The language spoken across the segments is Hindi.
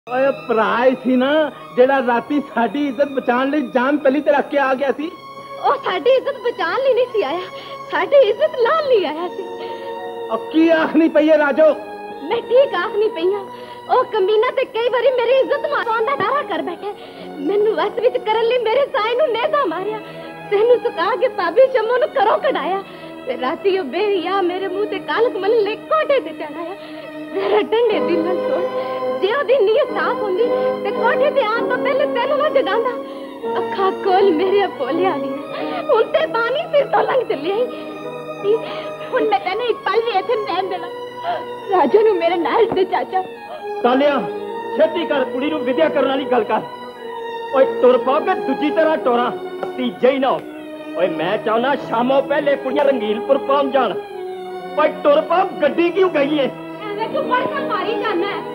ਭਰਾ ਸੀ ਨਾ ਜਿਹੜਾ ਰਾਤੀ ਸਾਡੀ ਇੱਜ਼ਤ ਬਚਾਉਣ ਲਈ ਜਾਨ ਤਲੀ ਤੇ ਰੱਖ ਕੇ ਆ ਗਿਆ ਸੀ। ਉਹ ਸਾਡੀ ਇੱਜ਼ਤ ਬਚਾਉਣ ਲਈ ਨਹੀਂ ਸੀ ਆਇਆ, ਸਾਡੀ ਇੱਜ਼ਤ ਲਾਣ ਲਈ ਆਇਆ ਸੀ। ਕੀ ਆਖਣੀ ਪਈ ਹੈ ਰਾਜੋ? मैं ठीक आखनी पई हां। ओ कमीना ते कई बारी मेरी इज्जत मारन दा दावा कर बैठे। मैनू वस विच करन लई मेरे साई नु नेजा मारिया, तेनू सुका के भाभी शम्मो नु घरों कढाया ते राती ओ बेहिया मेरे मुंह ते कालक मन ले कोठे ते चढ़ाया। मेरा डंडे दिल नाल सोच जे ओदी नीयत साफ हुंदी ते कोठे ते आन तो पहले तेनू ना जगांदा। अखा कोल मेरे पोलिया दी हुन ते पानी सिर तो लंघ चली आई। हुन मैं तेने एक पल भी इत्थे रहन देना। राजा नु मेरे नाल दे चाचा। तालिया छेती कर, कुड़ी नु विद्या करने वाली गल कर। ओए तुर पाओ के दूजी तरह टोरा तीजे ही ना। ओए मैं चाहना शामों पहले कुड़ियां रंगीलपुर पहुंच जान। ओए तुर पाओ, गड्डी क्यों गई है? एवे क्यों पड़ मारी जाना है?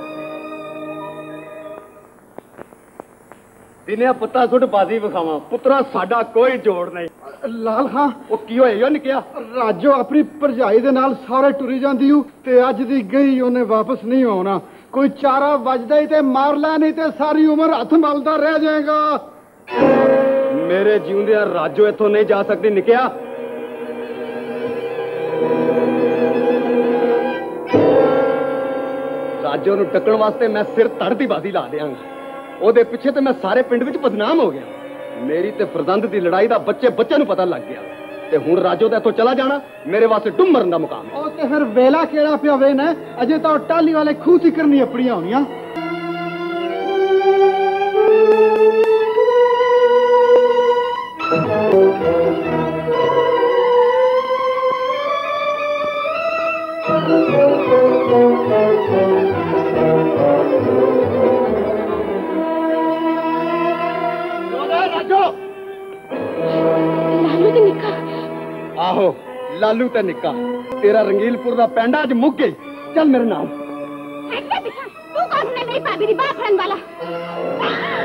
दिने पुत्ता सुट बाजी विखावा, पुत्रा साडा कोई जोड़ नहीं। लाल खां वो की होया निकया? राजो अपनी भरजाई दे नाल सारे टुरी जांदी हूं ते अज दी गई ओने वापस नहीं आना। कोई चारा वजदा ही ते मार ला, नहीं ते सारी उम्र हथ मलदा रह जाएगा। मेरे जीवंदिया राजो इथों नहीं जा सकती निकया। राजो नु टक्कण वास्ते मैं सिर धड़ दी बाजी ला देंगा। ओदे पिछे ते मैं सारे पिंड विच बदनाम हो गया। मेरी ते फरजंद दी लड़ाई दा बच्चे बच्चे नु पता लग गया ते हुण राजो दा इथों चला जाना मेरे वास्ते डुम मरन दा मुकाम है। ओ ते फिर वेला केड़ा पिया वे ने, अजे तां टाली वाले खूह ती करनी अपड़ियां होनियां। आहो लालू ते निक्का तेरा रंगीलपुर दा पैंडा अज मुक गई। चल मेरे नाल। तू कौन है मेरी भाभी दी बात करने वाला?